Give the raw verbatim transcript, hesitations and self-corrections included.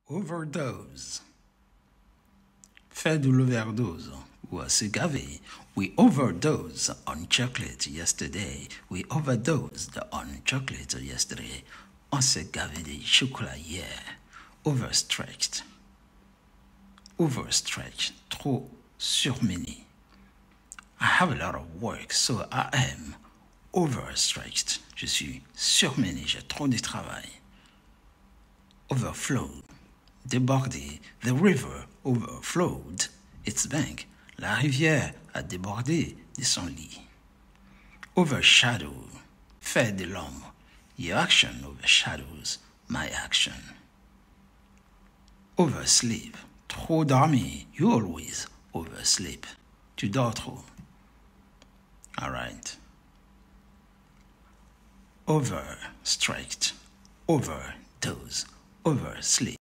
Overdose. Faire de l'overdose ou se gaver. We overdosed on chocolate yesterday. We overdosed on chocolate yesterday. On s'est gavé de chocolat hier. Overstretched. Overstretched. Trop surmené. I have a lot of work, so I am overstretched. Je suis surmené, j'ai trop de travail. Overflow. Déborder. The river overflowed its bank. La rivière a débordé de son lit. Overshadow. Faire de l'ombre. Your action overshadows my action. Oversleep. Trop dormir. You always oversleep. Tu dors trop. All right. Overstretched. Overdose. Oversleep.